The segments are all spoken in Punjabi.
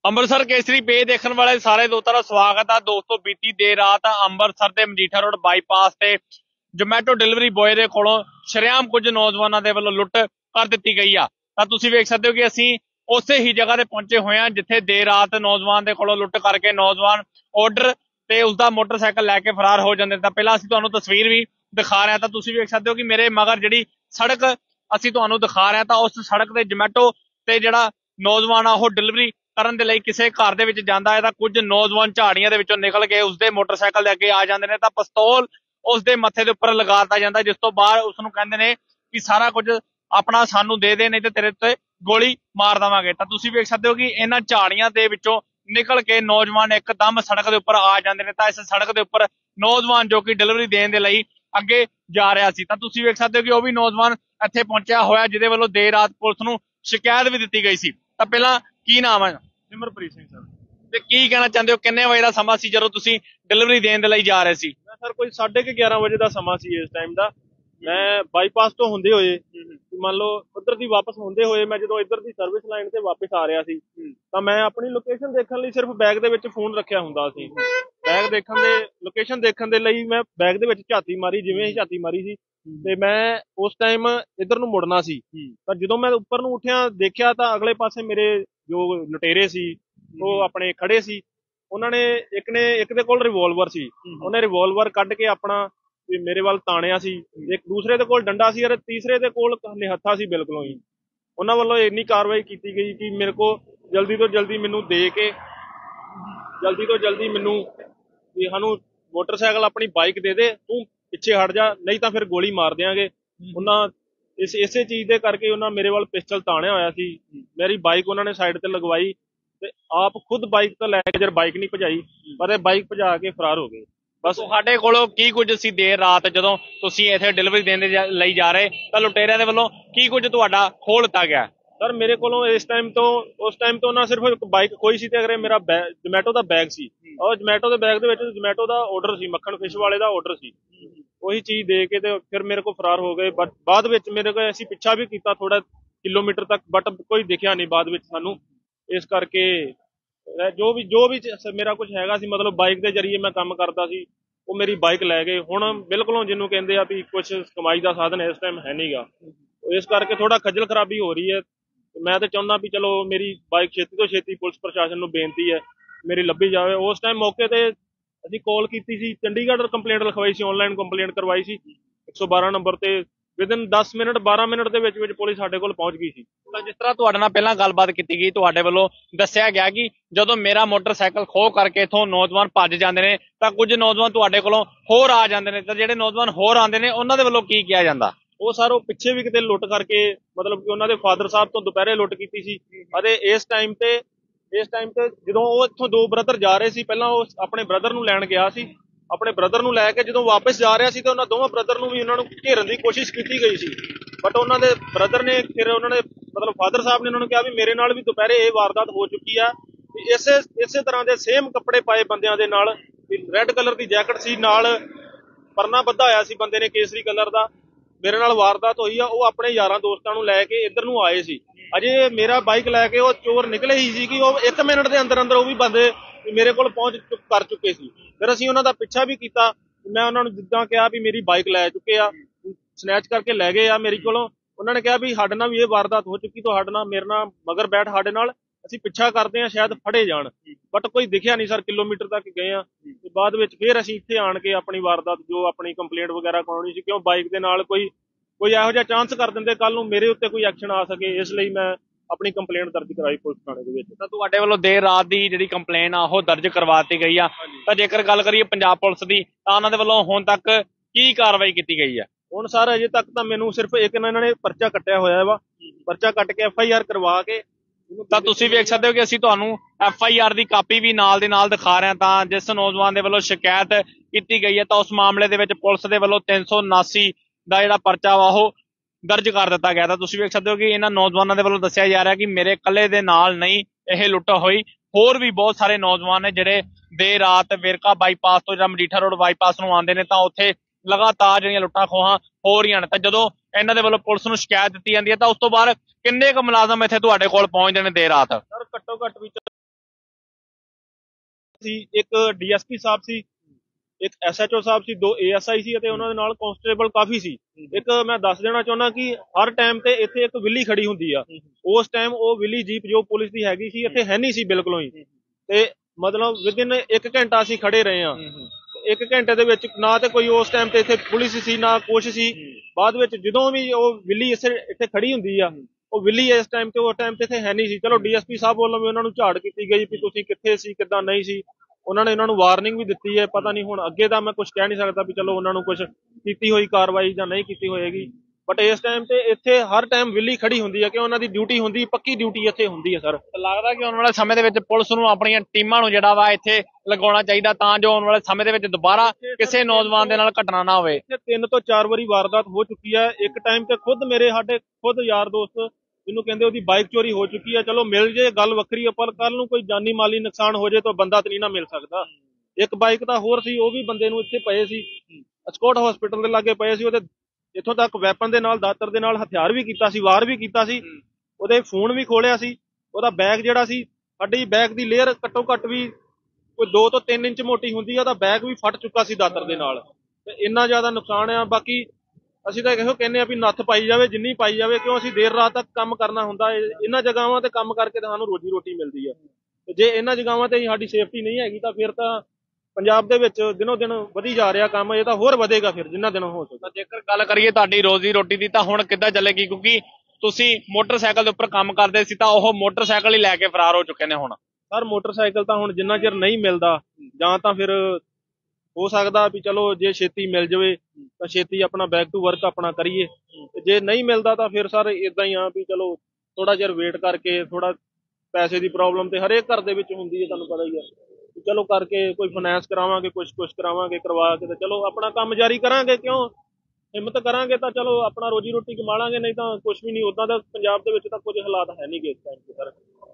ਅੰਮ੍ਰਿਤਸਰ ਕੇਸਰੀ ਪੇਜ ਦੇਖਣ ਵਾਲੇ ਸਾਰੇ ਦੋਸਤਾਂ ਦਾ ਸਵਾਗਤ ਹੈ। ਦੋਸਤੋ ਬੀਤੀ ਦੇਰ ਰਾਤ ਅੰਮ੍ਰਿਤਸਰ ਦੇ ਮਜੀਠਾ ਰੋਡ ਬਾਈਪਾਸ ਤੇ ਜੋਮੈਟੋ ਡਿਲੀਵਰੀ ਬॉय ਦੇ ਕੋਲੋਂ ਸ਼ਰੇਆਮ ਕੁਝ ਨੌਜਵਾਨਾਂ ਦੇ ਵੱਲੋਂ ਲੁੱਟ ਕਰ ਦਿੱਤੀ ਗਈ ਆ। ਤਾਂ ਤੁਸੀਂ ਵੇਖ ਸਕਦੇ ਹੋ ਕਿ ਅਸੀਂ ਉਸੇ ਹੀ ਜਗ੍ਹਾ ਤੇ ਪਹੁੰਚੇ ਹੋਏ ਹਾਂ ਜਿੱਥੇ ਦੇਰ ਰਾਤ ਨੌਜਵਾਨ ਦੇ ਕੋਲੋਂ ਲੁੱਟ ਕਰਕੇ ਨੌਜਵਾਨ ਆਰਡਰ ਤੇ ਉਸਦਾ ਮੋਟਰਸਾਈਕਲ ਲੈ ਕੇ ਫਰਾਰ ਹੋ ਜਾਂਦੇ। ਤਾਂ ਪਹਿਲਾਂ ਅਸੀਂ ਤੁਹਾਨੂੰ ਤਸਵੀਰ ਵੀ ਦਿਖਾ ਰਹੇ ਹਾਂ। ਤਾਂ ਤੁਸੀਂ ਵੇਖ ਸਕਦੇ ਹੋ ਕਿ ਮੇਰੇ ਮਗਰ ਜਿਹੜੀ ਸੜਕ ਅਸੀਂ ਤੁਹਾਨੂੰ ਦਿਖਾ ਰਹੇ ਹਾਂ, ਤਾਂ ਉਸ ਸੜਕ ਤੇ ਜੋਮੈਟੋ ਤੇ ਜਿਹੜਾ ਨੌਜਵਾਨ ਆ ਉਹ ਡਿਲੀਵਰੀ ਕਰਨ ਦੇ ਲਈ ਕਿਸੇ ਘਰ ਦੇ ਵਿੱਚ ਜਾਂਦਾ ਹੈ। ਤਾਂ ਕੁਝ ਨੌਜਵਾਨ ਝਾੜੀਆਂ ਦੇ ਵਿੱਚੋਂ ਨਿਕਲ ਕੇ ਉਸਦੇ ਮੋਟਰਸਾਈਕਲ ਦੇ ਅੱਗੇ ਆ ਜਾਂਦੇ ਨੇ, ਤਾਂ ਪਿਸਤੌਲ ਉਸਦੇ ਮੱਥੇ ਦੇ ਉੱਪਰ ਲਗਾ ਦਿੱਤਾ ਜਾਂਦਾ, ਜਿਸ ਤੋਂ ਬਾਅਦ ਉਸਨੂੰ ਕਹਿੰਦੇ ਨੇ ਕਿ ਸਾਰਾ ਕੁਝ ਆਪਣਾ ਸਾਨੂੰ ਦੇ ਦੇ, ਨਹੀਂ ਤੇ ਤੇਰੇ ਤੇ ਗੋਲੀ ਮਾਰ ਦੇਵਾਂਗੇ। ਤਾਂ ਤੁਸੀਂ ਵੇਖ ਸਕਦੇ ਹੋ ਕਿ ਇਹਨਾਂ ਝਾੜੀਆਂ ਦੇ ਵਿੱਚੋਂ ਨਿਕਲ ਕੇ ਨੌਜਵਾਨ ਇੱਕਦਮ ਸੜਕ ਦੇ ਉੱਪਰ ਆ ਜਾਂਦੇ ਨੇ। ਤਾਂ ਇਸ ਸੜਕ ਦੇ ਉੱਪਰ ਨੌਜਵਾਨ ਜੋ ਕਿ ਡਿਲੀਵਰੀ ਦੇਣ ਦੇ ਲਈ ਅੱਗੇ ਜਾ ਰਿਹਾ ਸੀ, ਤਾਂ ਤੁਸੀਂ ਵੇਖ ਸਕਦੇ ਹੋ ਕਿ ਉਹ ਵੀ ਨੌਜਵਾਨ ਇੱਥੇ ਪਹੁੰਚਿਆ ਹੋਇਆ, ਜਿਹਦੇ ਵੱਲੋਂ ਦੇਰ ਰਾਤ ਪੁਲਿਸ ਨੂੰ ਸ਼ਿਕਾਇਤ ਵੀ ਦਿੱਤੀ ਗਈ ਸੀ। ਤਾਂ ਪਹਿਲਾਂ ਕੀ ਨਾਮ ਹੈ? ਸਿਮਰਪ੍ਰੀਤ ਸਿੰਘ ਸਰ। ਤੇ ਕੀ ਕਹਿਣਾ ਚਾਹੁੰਦੇ ਹੋ, ਕਿੰਨੇ ਵਜੇ ਦਾ ਸਮਾਂ ਸੀ ਜਦੋਂ ਤੁਸੀਂ ਡਿਲੀਵਰੀ ਦੇਣ ਦੇ ਲਈ ਜਾ ਰਹੇ ਸੀ? ਮੈਂ ਸਰ ਕੋਈ 11:30 ਵਜੇ ਦਾ ਸਮਾਂ ਸੀ ਇਸ ਟਾਈਮ ਦਾ। ਮੈਂ ਬਾਈਪਾਸ ਤੋਂ ਹੁੰਦੇ ਹੋਏ ਮੰਨ ਲਓ ਉਧਰ ਦੀ ਵਾਪਸ ਹੁੰਦੇ ਹੋਏ ਮੈਂ ਜਦੋਂ ਇੱਧਰ ਦੀ ਸਰਵਿਸ ਲਾਈਨ ਤੇ ਵਾਪਸ ਆ ਰਿਹਾ ਸੀ, ਤਾਂ ਮੈਂ ਆਪਣੀ ਲੋਕੇਸ਼ਨ ਦੇਖਣ ਲਈ ਸਿਰਫ ਬੈਗ ਦੇ ਵਿੱਚ ਫੋਨ ਰੱਖਿਆ ਹੁੰਦਾ ਸੀ। ਲੋਕੇਸ਼ਨ ਦੇਖਣ ਦੇ ਲਈ ਮੈਂ ਬੈਗ ਦੇ ਵਿੱਚ ਝਾਤੀ ਮਾਰੀ, ਜਿਵੇਂ ਹੀ ਝਾਤੀ ਮਾਰੀ ਸੀ ਤੇ ਮੈਂ ਉਸ ਟਾਈਮ ਇੱਧਰ ਨੂੰ ਮੁੜਨਾ ਸੀ। ਤਾਂ ਜਦੋਂ ਮੈਂ ਉੱਪਰ ਨੂੰ ਉੱਠਿਆ ਦੇਖਿਆ ਤਾਂ ਅਗਲੇ ਪਾਸੇ ਮੇਰੇ ਜੋ ਲੁਟੇਰੇ ਸੀ ਉਹ ਆਪਣੇ ਖੜੇ ਸੀ। ਉਹਨਾਂ ਨੇ ਇੱਕ ਦੇ ਕੋਲ ਰਿਵਾਲਵਰ ਸੀ, ਉਹਨੇ ਰਿਵਾਲਵਰ ਕੱਢ ਕੇ ਆਪਣਾ ਮੇਰੇ ਵੱਲ ਤਾਣਿਆ ਸੀ। ਇੱਕ ਦੂਸਰੇ ਦੇ ਕੋਲ ਡੰਡਾ ਸੀ ਔਰ ਤੀਸਰੇ ਦੇ ਕੋਲ ਨਿਹੱਥਾ ਸੀ ਬਿਲਕੁਲੋਂ ਹੀ। ਉਹਨਾਂ ਵੱਲੋਂ ਇੰਨੀ ਕਾਰਵਾਈ ਕੀਤੀ ਗਈ ਕਿ ਮੇਰੇ ਕੋਲ ਜਲਦੀ ਤੋਂ ਜਲਦੀ ਮੈਨੂੰ ਦੇ ਕੇ ਮੈਨੂੰ ਵੀ ਸਾਨੂੰ ਮੋਟਰਸਾਈਕਲ ਆਪਣੀ ਬਾਈਕ ਦੇ ਦੇ, ਤੂੰ ਪਿੱਛੇ ਹਟ ਜਾ, ਨਹੀਂ ਤਾਂ ਫਿਰ ਗੋਲੀ ਮਾਰ ਦਿਆਂਗੇ। ਉਹਨਾਂ ਇਸੇ ਚੀਜ਼ ਦੇ ਕਰਕੇ ਉਹਨਾਂ ਮੇਰੇ ਵੱਲ ਪਿਸਟਲ ਤਾਣਿਆ ਹੋਇਆ ਸੀ। ਮੇਰੀ ਬਾਈਕ ਉਹਨਾਂ ਨੇ ਸਾਈਡ ਤੇ ਲਗਵਾਈ ਤੇ ਆਪ ਖੁਦ ਬਾਈਕ ਤੋਂ ਲੈ ਕੇ, ਜਦ ਬਾਈਕ ਨਹੀਂ ਭਜਾਈ ਪਰ ਇਹ ਬਾਈਕ ਭਜਾ ਕੇ ਫਰਾਰ ਹੋ ਗਏ। ਬਸ ਤੁਹਾਡੇ ਕੋਲੋਂ ਕੀ ਕੁਝ ਸੀ ਦੇਰ ਰਾਤ ਜਦੋਂ ਤੁਸੀਂ ਇੱਥੇ ਡਿਲੀਵਰੀ ਦੇਣ ਦੇ ਲਈ ਜਾ ਰਹੇ, ਤਾਂ ਲੁਟੇਰਿਆਂ ਦੇ ਵੱਲੋਂ ਕੀ ਕੁਝ ਤੁਹਾਡਾ ਖੋਹ ਲਿੱਤਾ ਗਿਆ? ਸਰ ਮੇਰੇ ਕੋਲੋਂ ਉਸ ਟਾਈਮ ਤੋਂ ਨਾ ਸਿਰਫ ਇੱਕ ਬਾਈਕ ਖੋਈ ਸੀ ਤੇ ਅਗਰ ਮੇਰਾ ਜੋਮੈਟੋ ਦਾ ਬੈਗ ਸੀ, ਔਰ ਜੋਮੈਟੋ ਦੇ ਬੈਗ ਦੇ ਵਿੱਚ ਜੋਮੈਟੋ ਦਾ ਆਰਡਰ ਸੀ, ਮੱਖਣ ਫਿਸ਼ ਵਾਲੇ ਦਾ ਆਰਡਰ ਸੀ। ਉਹੀ ਚੀਜ਼ ਦੇ ਕੇ ਤੇ ਫਿਰ ਮੇਰੇ ਕੋਲ ਫਰਾਰ ਹੋ ਗਏ। ਬਟ ਬਾਅਦ ਵਿੱਚ ਮੇਰੇ ਕੋਲ ਅਸੀਂ ਪਿੱਛਾ ਵੀ ਕੀਤਾ ਥੋੜਾ ਕਿਲੋਮੀਟਰ ਤੱਕ, ਬਟ ਕੋਈ ਦਿਖਿਆ ਨਹੀਂ ਬਾਅਦ ਵਿੱਚ ਸਾਨੂੰ। ਇਸ ਕਰਕੇ ਜੋ ਵੀ ਮੇਰਾ ਕੁਝ ਹੈਗਾ ਸੀ, ਮਤਲਬ ਬਾਈਕ ਦੇ ਜ਼ਰੀਏ ਮੈਂ ਕੰਮ ਕਰਦਾ ਸੀ, ਉਹ ਮੇਰੀ ਬਾਈਕ ਲੈ ਗਏ। ਹੁਣ ਬਿਲਕੁਲੋਂ ਜਿਹਨੂੰ ਕਹਿੰਦੇ ਆ ਵੀ ਕੁਝ ਕਮਾਈ ਦਾ ਸਾਧਨ ਇਸ ਟਾਈਮ ਹੈ ਨਹੀਂਗਾ, ਇਸ ਕਰਕੇ ਥੋੜਾ ਖੱਜਲ ਖਰਾਬੀ ਹੋ ਰਹੀ ਹੈ। ਮੈਂ ਤਾਂ ਚਾਹੁੰਦਾ ਵੀ ਚਲੋ ਮੇਰੀ ਬਾਈਕ ਛੇਤੀ ਤੋਂ ਛੇਤੀ ਪੁਲਿਸ ਪ੍ਰਸ਼ਾਸਨ ਨੂੰ ਬੇਨਤੀ ਹੈ ਮੇਰੀ ਲੱਭੀ ਜਾਵੇ। ਉਸ ਟਾਈਮ ਮੌਕੇ ਤੇ ਅਸੀਂ ਕਾਲ ਕੀਤੀ ਸੀ, ਚੰਡੀਗੜ੍ਹ ਕੰਪਲੇਂਟ ਲਿਖਵਾਈ ਸੀ, ਆਨਲਾਈਨ ਕੰਪਲੇਂਟ ਕਰਵਾਈ ਸੀ 112 ਨੰਬਰ ਤੇ। ਵਿਦਨ 10 ਮਿੰਟ 12 ਮਿੰਟ ਦੇ ਵਿੱਚ ਪੁਲਿਸ ਸਾਡੇ ਕੋਲ ਪਹੁੰਚ ਗਈ ਸੀ। ਤਾਂ ਜਿਸ ਤਰ੍ਹਾਂ ਤੁਹਾਡੇ ਨਾਲ ਪਹਿਲਾਂ ਗੱਲਬਾਤ ਕੀਤੀ ਗਈ, ਤੁਹਾਡੇ ਵੱਲੋਂ ਦੱਸਿਆ ਗਿਆ ਕਿ ਜਦੋਂ ਮੇਰਾ ਮੋਟਰਸਾਈਕਲ ਖੋਹ ਕਰਕੇ ਇਥੋਂ ਨੌਜਵਾਨ ਭੱਜ ਜਾਂਦੇ ਨੇ, ਤਾਂ ਕੁਝ ਨੌਜਵਾਨ ਤੁਹਾਡੇ ਕੋਲੋਂ ਹੋਰ ਆ ਜਾਂਦੇ ਨੇ। ਤਾਂ ਜਿਹੜੇ ਨੌਜਵਾਨ ਹੋਰ ਆਉਂਦੇ ਨੇ ਉਹਨਾਂ ਦੇ ਵੱਲੋਂ ਕੀ ਕਿਹਾ ਜਾਂਦਾ? ਉਹ ਸਰ ਉਹ ਪਿੱਛੇ ਵੀ ਕਿਤੇ ਲੁੱਟ ਕਰਕੇ, ਮਤਲਬ ਕਿ ਉਹਨਾਂ ਦੇ ਫਾਦਰ ਸਾਹਿਬ ਤੋਂ ਦੁਪਹਿਰੇ ਲੁੱਟ ਕੀਤੀ ਸੀ। ਅਤੇ ਇਸ ਟਾਈਮ ਤੇ ਜਦੋਂ ਉਹ ਇੱਥੋਂ ਦੋ ਬ੍ਰਦਰ ਜਾ ਰਹੇ ਸੀ, ਪਹਿਲਾਂ ਉਹ ਆਪਣੇ ਬ੍ਰਦਰ ਨੂੰ ਲੈਣ ਗਿਆ ਸੀ। ਆਪਣੇ ਬ੍ਰਦਰ ਨੂੰ ਲੈ ਕੇ ਜਦੋਂ ਵਾਪਸ ਜਾ ਰਿਹਾ ਸੀ ਤੇ ਉਹਨਾਂ ਦੋਵਾਂ ਬ੍ਰਦਰ ਨੂੰ ਵੀ ਉਹਨਾਂ ਨੂੰ ਘੇਰਨ ਦੀ ਕੋਸ਼ਿਸ਼ ਕੀਤੀ ਗਈ ਸੀ। ਬਟ ਉਹਨਾਂ ਦੇ ਬ੍ਰਦਰ ਨੇ ਫਿਰ ਉਹਨਾਂ ਨੇ ਮਤਲਬ ਫਾਦਰ ਸਾਹਿਬ ਨੇ ਉਹਨਾਂ ਨੂੰ ਕਿਹਾ ਵੀ ਮੇਰੇ ਨਾਲ ਵੀ ਦੁਪਹਿਰੇ ਇਹ ਵਾਰਦਾਤ ਹੋ ਚੁੱਕੀ ਆ। ਇਸੇ ਤਰ੍ਹਾਂ ਦੇ ਸੇਮ ਕੱਪੜੇ ਪਾਏ ਬੰਦਿਆਂ ਦੇ ਨਾਲ, ਰੈੱਡ ਕਲਰ ਦੀ ਜੈਕਟ ਸੀ, ਨਾਲ ਪਰਨਾ ਬੱਧਾ ਹੋਇਆ ਸੀ ਬੰਦੇ ਨੇ ਕੇਸਰੀ ਕਲਰ ਦਾ, ਮੇਰੇ ਨਾਲ ਵਾਰਦਾਤ ਹੋਈ ਆ। ਉਹ ਆਪਣੇ ਯਾਰਾਂ ਦੋਸਤਾਂ ਨੂੰ ਲੈ ਕੇ ਇੱਧਰ ਨੂੰ ਆਏ ਸੀ। ਅਜੇ ਮੇਰਾ ਬਾਈਕ ਲੈ ਕੇ ਉਹ ਚੋਰ ਨਿਕਲੇ ਹੀ ਸੀ ਕਿ ਉਹ 1 ਮਿੰਟ ਦੇ ਅੰਦਰ ਉਹ ਵੀ ਬੰਦੇ ਮੇਰੇ ਕੋਲ ਪਹੁੰਚ ਕਰ ਚੁੱਕੇ ਸੀ। ਫਿਰ ਅਸੀਂ ਉਹਨਾਂ ਦਾ ਪਿੱਛਾ ਵੀ ਕੀਤਾ। ਮੈਂ ਉਹਨਾਂ ਨੂੰ ਜਿੱਦਾਂ ਕਿਹਾ ਵੀ ਮੇਰੀ ਬਾਈਕ ਲੈ ਚੁੱਕੇ ਆ, ਸਨੈਚ ਕਰਕੇ ਲੈ ਗਏ ਆ ਮੇਰੇ ਕੋਲੋਂ। ਉਹਨਾਂ ਨੇ ਕਿਹਾ ਵੀ ਸਾਡੇ ਨਾਲ ਵੀ ਇਹ ਵਾਰਦਾਤ ਹੋ ਚੁੱਕੀ, ਤੁਹਾਡੇ ਨਾਲ ਮੇਰੇ ਨਾਲ ਮਗਰ ਬੈਠ, ਸਾਡੇ ਨਾਲ ਅਸੀਂ ਪਿੱਛਾ ਕਰਦੇ ਆ, ਸ਼ਾਇਦ ਫੜੇ ਜਾਣ। ਬਟ ਕੋਈ ਦਿਖਿਆ ਨਹੀਂ ਸਰ, ਕਿਲੋਮੀਟਰ ਤੱਕ ਗਏ ਆ ਤੇ ਬਾਅਦ ਵਿੱਚ ਫਿਰ ਅਸੀਂ ਇੱਥੇ ਆਣ ਕੇ ਆਪਣੀ ਵਾਰਦਾਤ ਜੋ ਆਪਣੀ ਕੰਪਲੇਂਟ ਵਗੈਰਾ ਕਰਾਉਣੀ ਸੀ, ਕਿਉਂ ਬਾਈਕ ਦੇ ਨਾਲ ਕੋਈ ਇਹੋ ਜਿਹਾ ਚਾਂਸ ਕਰ ਦਿੰਦੇ ਕੱਲ ਨੂੰ ਮੇਰੇ ਉੱਤੇ ਕੋਈ ਐਕਸ਼ਨ ਆ ਸਕੇ, ਇਸ ਲਈ ਮੈਂ ਆਪਣੀ ਕੰਪਲੇਂਟ ਦਰਜ ਕਰਾਈ ਪੁਲਿਸ ਥਾਣੇ ਦੇ ਵਿੱਚ। ਤਾਂ ਤੁਹਾਡੇ ਵੱਲੋਂ ਦੇਰ ਰਾਤ ਦੀ ਜਿਹੜੀ ਕੰਪਲੇਨ ਆ ਉਹ ਦਰਜ ਕਰਵਾ ਦਿੱਤੀ ਗਈ ਆ। ਤਾਂ ਜੇਕਰ ਗੱਲ ਕਰੀਏ ਪੰਜਾਬ ਪੁਲਿਸ ਦੀ, ਤਾਂ ਉਹਨਾਂ ਦੇ ਵੱਲੋਂ ਹੁਣ ਤੱਕ ਕੀ ਕਾਰਵਾਈ ਕੀਤੀ ਗਈ ਆ? ਹੁਣ ਸਰ ਅਜੇ ਤੱਕ ਤਾਂ ਮੈਨੂੰ ਸਿਰਫ ਇੱਕ ਇਹਨਾਂ ਨੇ ਪਰਚਾ ਕੱਟਿਆ ਹੋਇਆ ਵਾ, ਪਰਚਾ ਕੱਟ ਕੇ FIR ਕਰਵਾ ਕੇ। ਤਾਂ ਤੁਸੀਂ ਵੇਖ ਸਕਦੇ ਹੋ ਕਿ ਅਸੀਂ ਤੁਹਾਨੂੰ FIR ਦੀ ਕਾਪੀ ਵੀ ਨਾਲ ਦੇ ਨਾਲ ਦਿਖਾ ਰਹੇ ਹਾਂ। ਤਾਂ ਜਿਸ ਨੌਜਵਾਨ ਦੇ ਵੱਲੋਂ ਸ਼ਿਕਾਇਤ ਕੀਤੀ ਗਈ ਹੈ, ਤਾਂ ਉਸ ਮਾਮਲੇ ਦੇ ਵਿੱਚ ਪੁਲਿਸ ਦੇ ਵੱਲੋਂ 379 ਦਾ ਜਿਹੜਾ ਪਰਚਾ ਵਾ ਉਹ ਦਰਜ ਕਰ ਦਿੱਤਾ ਗਿਆ। ਤਾਂ ਤੁਸੀਂ ਵੇਖ ਸਕਦੇ ਹੋ ਕਿ ਇਹਨਾਂ ਨੌਜਵਾਨਾਂ ਦੇ ਵੱਲੋਂ ਦੱਸਿਆ ਜਾ ਰਿਹਾ ਕਿ ਮੇਰੇ ਇਕੱਲੇ ਦੇ ਨਾਲ ਨਹੀਂ ਇਹ ਲੁੱਟ ਹੋਈ, ਹੋਰ ਵੀ ਬਹੁਤ ਸਾਰੇ ਨੌਜਵਾਨ ਨੇ ਜਿਹੜੇ ਦੇਰ ਰਾਤ ਵੇਰਕਾ ਬਾਈਪਾਸ ਤੋਂ ਜਾਂ ਮਜੀਠਾ ਰੋਡ ਬਾਈਪਾਸ ਨੂੰ ਆਉਂਦੇ ਨੇ, ਤਾਂ ਉੱਥੇ ਲਗਾਤਾਰ ਜਿਹੜੀਆਂ ਲੁੱਟਾਂ ਖੋਹਾਂ ਹੋ ਰਹੀਆਂ ਨੇ। ਤਾਂ ਜਦੋਂ ਇਹਨਾਂ ਦੇ ਵੱਲੋਂ ਪੁਲਿਸ ਨੂੰ ਸ਼ਿਕਾਇਤ ਦਿੱਤੀ ਜਾਂਦੀ ਹੈ, ਤਾਂ ਉਸ ਤੋਂ ਬਾਅਦ ਕਿੰਨੇ ਕੁ ਮੁਲਾਜ਼ਮ ਇੱਥੇ ਤੁਹਾਡੇ ਕੋਲ ਪਹੁੰਚਦੇ ਨੇ ਦੇਰ ਰਾਤ? ਸਰ ਘੱਟੋ ਘੱਟ ਵੀ ਸੀ, ਇੱਕ ਡੀਐਸਪੀ ਸਾਹਿਬ ਸੀ, ਇੱਕ ਐਸਐਚਓ ਸਾਹਿਬ ਸੀ, 2 ਏਐਸਆਈ ਸੀ ਅਤੇ ਉਹਨਾਂ ਦੇ ਨਾਲ ਕਾਂਸਟੇਬਲ ਕਾਫੀ ਸੀ। ਇੱਕ ਮੈਂ ਦੱਸ ਦੇਣਾ ਚਾਹੁੰਦਾ ਕਿ ਹਰ ਟਾਈਮ ਤੇ ਇੱਥੇ ਇੱਕ ਵਿੱਲੀ ਖੜੀ ਹੁੰਦੀ ਆ। ਉਸ ਟਾਈਮ ਉਹ ਵਿੱਲੀ ਜੀਪ ਜੋ ਪੁਲਿਸ ਦੀ ਹੈਗੀ ਸੀ ਇੱਥੇ ਹੈ ਨਹੀਂ ਸੀ ਬਿਲਕੁਲ ਹੀ, ਤੇ ਮਤਲਬ ਵਿਦਿਨ 1 ਘੰਟਾ ਅਸੀਂ ਖੜੇ ਰਹੇ ਆ। 1 ਘੰਟੇ ਦੇ ਵਿੱਚ ਨਾ ਤੇ ਕੋਈ ਉਸ ਟਾਈਮ ਤੇ ਇੱਥੇ ਪੁਲਿਸ ਸੀ ਨਾ ਕੁਛ ਸੀ। ਬਾਅਦ ਵਿੱਚ ਜਦੋਂ ਵੀ ਉਹ ਵਿੱਲੀ ਇੱਥੇ ਖੜੀ ਹੁੰਦੀ ਆ, ਉਹ ਵਿੱਲੀ ਇਸ ਟਾਈਮ ਤੇ ਇੱਥੇ ਹੈ ਨਹੀਂ ਸੀ। ਚਲੋ ਡੀਐਸਪੀ ਸਾਹਿਬ ਵੱਲੋਂ ਵੀ ਉਹਨਾਂ ਨੂੰ ਝਾੜ ਕੀਤੀ ਗਈ ਵੀ ਤੁਸੀਂ ਕਿੱਥੇ ਸੀ, ਕਿੱਦਾਂ ਨਹੀਂ ਸੀ। ਉਹਨਾਂ ਨੇ ਇਹਨਾਂ ਨੂੰ ਵਾਰਨਿੰਗ ਵੀ ਦਿੱਤੀ ਹੈ। ਪਤਾ ਨਹੀਂ ਹੁਣ ਅੱਗੇ ਦਾ ਮੈਂ ਕੁਝ ਕਹਿ ਨਹੀਂ ਸਕਦਾ ਵੀ ਚਲੋ ਉਹਨਾਂ ਨੂੰ ਕੁਝ ਕੀਤੀ ਹੋਈ ਕਾਰਵਾਈ ਜਾਂ ਨਹੀਂ ਕੀਤੀ ਹੋਏਗੀ, ਬਟ ਇਸ ਟਾਈਮ ਤੇ ਇੱਥੇ ਹਰ ਟਾਈਮ ਵਿੱਲੀ ਖੜੀ ਹੁੰਦੀ ਹੈ ਕਿ ਉਹਨਾਂ ਦੀ ਡਿਊਟੀ ਹੁੰਦੀ, ਪੱਕੀ ਡਿਊਟੀ ਇੱਥੇ ਹੁੰਦੀ ਹੈ। ਸਰ ਲੱਗਦਾ ਕਿ ਆਉਣ ਵਾਲੇ ਸਮੇਂ ਦੇ ਵਿੱਚ ਪੁਲਿਸ ਨੂੰ ਆਪਣੀਆਂ ਟੀਮਾਂ ਨੂੰ ਜਿਹੜਾ ਵਾ ਇੱਥੇ ਲਗਾਉਣਾ ਚਾਹੀਦਾ ਤਾਂ ਜੋ ਆਉਣ ਵਾਲੇ ਸਮੇਂ ਦੇ ਵਿੱਚ ਦੁਬਾਰਾ ਕਿਸੇ ਨੌਜਵਾਨ ਦੇ ਨਾਲ ਘਟਨਾ ਨਾ ਹੋਵੇ। ਇੱਥੇ 3 ਤੋਂ 4 ਵਾਰੀ ਵਾਰਦਾਤ ਹੋ ਚੁੱਕੀ ਹੈ। ਇੱਕ ਟਾਈਮ ਤੇ ਸਾਡੇ ਖੁਦ ਯਾਰ ਦੋਸਤ ਜਿਹਨੂੰ ਕਹਿੰਦੇ ਉਹਦੀ ਬਾਈਕ ਚੋਰੀ ਹੋ ਚੁੱਕੀ ਹੈ। ਚਲੋ ਮਿਲ ਜੇ ਗੱਲ ਵੱਖਰੀ ਹੈ, ਪਰ ਕੱਲ ਨੂੰ ਕੋਈ ਜਾਨੀ ਮਾਲੀ ਨੁਕਸਾਨ ਹੋ ਜੇ ਤਾਂ ਬੰਦਾ ਤਾਂ ਨਹੀਂ ਨਾ ਮਿਲ ਸਕਦਾ। ਇੱਕ ਬਾਈਕ ਤਾਂ ਹੋਰ ਸੀ, ਉਹ ਵੀ ਬੰਦੇ ਨੂੰ ਇੱਥੇ ਪਏ ਸੀ, ਅਸਕੋਟ ਹਸਪੀਟਲ ਦੇ ਲਾਗੇ ਪਏ ਸੀ। ਉਹਦੇ ਇੱਥੋਂ ਤੱਕ ਵੈਪਨ ਦੇ ਨਾਲ, ਦਾਤਰ ਦੇ ਨਾਲ ਹਥਿਆਰ ਵੀ ਕੀਤਾ ਸੀ, ਵਾਰ ਵੀ ਕੀਤਾ ਸੀ। ਉਹਦੇ ਫੋਨ ਵੀ ਖੋਲਿਆ ਸੀ। ਉਹਦਾ ਬੈਗ ਜਿਹੜਾ ਸੀ, ਸਾਡੀ ਬੈਗ ਦੀ ਲੇਅਰ ਘੱਟੋ ਘੱਟ ਵੀ ਕੋਈ 2 ਤੋਂ 3 ਇੰਚ ਮੋਟੀ ਹੁੰਦੀ ਆ, ਉਹਦਾ ਬੈਗ ਵੀ ਫਟ ਚੁੱਕਾ ਸੀ ਦਾਤਰ ਦੇ ਨਾਲ। ਤੇ ਇੰਨਾ ਜ਼ਿਆਦਾ ਨੁਕਸਾਨ ਆ। ਬਾਕੀ ਅਸੀਂ ਤਾਂ ਇਹੋ ਕਹਿੰਦੇ ਆ ਵੀ ਨੱਥ ਪਾਈ ਜਾਵੇ, ਜਿੰਨੀ ਪਾਈ ਜਾਵੇ, ਕਿਉਂ ਅਸੀਂ ਦੇਰ ਰਾਤ ਤੱਕ ਕੰਮ ਕਰਨਾ ਹੁੰਦਾ। ਇਹਨਾਂ ਜਗ੍ਹਾਵਾਂ ਤੇ ਕੰਮ ਕਰਕੇ ਤਾਂ ਸਾਨੂੰ ਰੋਜੀ ਰੋਟੀ ਮਿਲਦੀ ਆ। ਤੇ ਜੇ ਇਹਨਾਂ ਜਗ੍ਹਾਵਾਂ ਤੇ ਸਾਡੀ ਸੇਫਟੀ ਨਹੀਂ ਹੈਗੀ ਤਾਂ ਫਿਰ ਤਾਂ ਪੰਜਾਬ ਦੇ ਵਿੱਚ ਦਿਨੋਂ ਦਿਨ ਵਧੀ ਜਾ ਰਿਹਾ ਕੰਮ, ਇਹ ਤਾਂ ਹੋਰ ਵਧੇਗਾ ਫਿਰ ਜਿੰਨਾ ਦਿਨ ਹੋ ਸਕਦਾ। ਜੇਕਰ ਗੱਲ ਕਰੀਏ ਤੁਹਾਡੀ ਰੋਜ਼ੀ ਰੋਟੀ ਦੀ ਤਾਂ ਹੁਣ ਕਿੱਦਾਂ ਚੱਲੇਗੀ, ਕਿਉਂਕਿ ਤੁਸੀਂ ਮੋਟਰਸਾਈਕਲ ਦੇ ਉੱਪਰ ਕੰਮ ਕਰਦੇ ਸੀ ਤਾਂ ਉਹ ਮੋਟਰਸਾਈਕਲ ਹੀ ਲੈ ਕੇ ਫਰਾਰ ਹੋ ਚੁੱਕੇ ਨੇ। ਹੁਣ ਸਰ ਮੋਟਰਸਾਈਕਲ ਤਾਂ ਹੁਣ ਜਿੰਨਾ ਚਿਰ ਨਹੀਂ ਮਿਲਦਾ, ਜਾਂ ਤਾਂ ਫਿਰ ਹੋ ਸਕਦਾ ਵੀ ਚਲੋ ਜੇ ਛੇਤੀ ਮਿਲ ਜਾਵੇ ਤਾਂ ਛੇਤੀ ਆਪਣਾ ਬੈਕ ਟੂ ਵਰਕ ਆਪਣਾ ਕਰੀਏ, ਤੇ ਜੇ ਨਹੀਂ ਮਿਲਦਾ ਤਾਂ ਫਿਰ ਸਰ ਇਦਾਂ ਹੀ ਆ ਵੀ ਚਲੋ ਥੋੜਾ ਚਿਰ ਵੇਟ ਕਰਕੇ, ਥੋੜਾ ਪੈਸੇ ਦੀ ਪ੍ਰੋਬਲਮ ਤੇ ਹਰੇਕ ਘਰ ਦੇ ਵਿੱਚ ਹੁੰਦੀ ਹੈ, ਤੁਹਾਨੂੰ ਪਤਾ ਹੀ ਹੈ। ਚਲੋ ਕਰਕੇ ਕੋਈ ਫਾਈਨੈਂਸ ਕਰਾਵਾਂਗੇ, ਕੁਛ ਕਰਾਵਾਂਗੇ, ਕਰਵਾ ਕੇ ਤੇ ਚਲੋ ਆਪਣਾ ਕੰਮ ਜਾਰੀ ਕਰਾਂਗੇ। ਕਿਉਂ ਹਿੰਮਤ ਕਰਾਂਗੇ ਤਾਂ ਚਲੋ ਆਪਣਾ ਰੋਜੀ ਰੋਟੀ ਕਮਾ ਲਾਂਗੇ, ਨਹੀਂ ਤਾਂ ਕੁਛ ਵੀ ਨਹੀਂ। ਉਦਾਂ ਦਾ ਪੰਜਾਬ ਦੇ ਵਿੱਚ ਤਾਂ ਕੁਝ ਹਾਲਾਤ ਹੈ ਨਹੀਂ ਗੇ ਇਸ ਟਾਈਮ ਤੇ ਸਰ।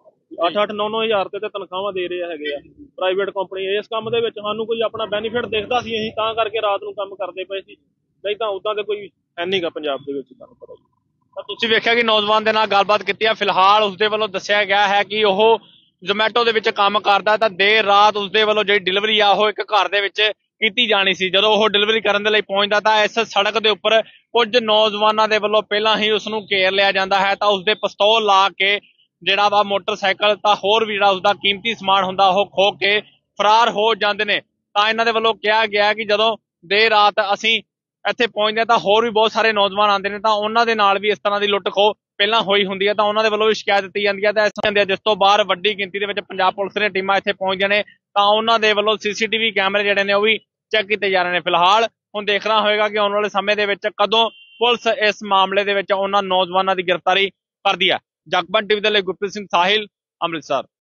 8-8, 9-9 ਹਜ਼ਾਰ ਤੇ ਤਨਖਾਹਾਂ ਦੇ ਰਹੇ ਹੈਗੇ ਆ ਪ੍ਰਾਈਵੇਟ ਕੰਪਨੀ। ਇਸ ਕੰਮ ਦੇ ਵਿੱਚ ਸਾਨੂੰ ਕੋਈ ਆਪਣਾ ਬੈਨੀਫਿਟ ਦਿਖਦਾ ਸੀ, ਅਸੀਂ ਤਾਂ ਕਰਕੇ ਰਾਤ ਨੂੰ ਕੰਮ ਕਰਦੇ ਪਏ ਸੀ, ਨਹੀਂ ਤਾਂ ਉਦਾਂ ਦੇ ਕੋਈ ਹੈ ਨਹੀਂਗਾ ਪੰਜਾਬ ਦੇ ਵਿੱਚ, ਤੁਹਾਨੂੰ ਪਤਾ ਜੀ। ਤਾਂ ਤੁਸੀਂ ਵੇਖਿਆ ਕਿ ਨੌਜਵਾਨ ਦੇ ਨਾਲ ਗੱਲਬਾਤ ਕੀਤੀ ਹੈ। ਫਿਲਹਾਲ ਉਸਦੇ ਵੱਲੋਂ ਦੱਸਿਆ ਗਿਆ ਹੈ ਕਿ ਉਹ ਜ਼ੋਮੈਟੋ ਦੇ ਵਿੱਚ ਕੰਮ ਕਰਦਾ ਤਾਂ ਦੇਰ ਰਾਤ ਉਸਦੇ ਵੱਲੋਂ ਜਿਹੜੀ ਡਿਲੀਵਰੀ ਆ ਉਹ ਇੱਕ ਘਰ ਦੇ ਵਿੱਚ ਕੀਤੀ ਜਾਣੀ ਸੀ। ਜਦੋਂ ਉਹ ਡਿਲੀਵਰੀ ਕਰਨ ਦੇ ਲਈ ਪਹੁੰਚਦਾ ਤਾਂ ਇਸ ਸੜਕ ਦੇ ਉੱਪਰ ਕੁਝ ਨੌਜਵਾਨਾਂ ਦੇ ਵੱਲੋਂ ਪਹਿਲਾਂ ਹੀ ਉਸ ਨੂੰ ਘੇਰ ਲਿਆ ਜਾਂਦਾ ਹੈ ਤਾਂ ਉਸਦੇ ਪਿਸਤੌਲ ਲਾ ਕੇ ਜਿਹੜਾ ਵਾ ਮੋਟਰਸਾਈਕਲ ਤਾਂ ਹੋਰ ਵੀ ਜਿਹੜਾ ਉਸਦਾ ਕੀਮਤੀ ਸਮਾਨ ਹੁੰਦਾ ਉਹ ਖੋਹ ਕੇ ਫਰਾਰ ਹੋ ਜਾਂਦੇ ਨੇ। ਤਾਂ ਇਹਨਾਂ ਦੇ ਵੱਲੋਂ ਕਿਹਾ ਗਿਆ ਕਿ ਜਦੋਂ ਦੇਰ ਰਾਤ ਅਸੀਂ ਇੱਥੇ ਪਹੁੰਚਦੇ ਤਾਂ ਹੋਰ ਵੀ ਬਹੁਤ ਸਾਰੇ ਨੌਜਵਾਨ ਆਉਂਦੇ ਨੇ ਤਾਂ ਉਹਨਾਂ ਦੇ ਨਾਲ ਵੀ ਇਸ ਤਰ੍ਹਾਂ ਦੀ ਲੁੱਟ ਖੋਹ ਪਹਿਲਾਂ ਹੋਈ ਹੁੰਦੀ ਹੈ ਤਾਂ ਉਹਨਾਂ ਦੇ ਵੱਲੋਂ ਵੀ ਸ਼ਿਕਾਇਤ ਦਿੱਤੀ ਜਾਂਦੀ ਹੈ। ਤਾਂ ਜਿਸ ਤੋਂ ਬਾਅਦ ਵੱਡੀ ਗਿਣਤੀ ਦੇ ਵਿੱਚ ਪੰਜਾਬ ਪੁਲਿਸ ਦੀਆਂ ਟੀਮਾਂ ਇੱਥੇ ਪਹੁੰਚਦੀਆਂ ਨੇ ਤਾਂ ਉਹਨਾਂ ਦੇ ਵੱਲੋਂ ਸੀਸੀਟੀਵੀ ਕੈਮਰੇ ਜਿਹੜੇ ਨੇ ਉਹ ਵੀ ਚੈੱਕ ਕੀਤੇ ਜਾ ਰਹੇ ਨੇ। ਫਿਲਹਾਲ ਹੁਣ ਦੇਖਣਾ ਹੋਏਗਾ ਕਿ ਆਉਣ ਵਾਲੇ ਸਮੇਂ ਦੇ ਵਿੱਚ ਕਦੋਂ ਪੁਲਿਸ ਇਸ ਮਾਮਲੇ ਦੇ ਵਿੱਚ ਉਹਨਾਂ ਨੌਜਵਾਨਾਂ ਦੀ ਗ੍ਰਿਫਤਾਰੀ ਕਰਦੀ ਹੈ। ਜਗਬਾਣੀ ਟੀਵੀ ਦੇ ਲਈ ਗੁਰਪ੍ਰੀਤ ਸਿੰਘ ਸਾਹਿਲ, ਅੰਮ੍ਰਿਤਸਰ।